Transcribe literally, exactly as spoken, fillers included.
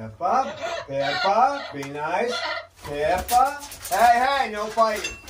Pippa, Pippa, be nice. Pippa. Hey, hey, no fighting.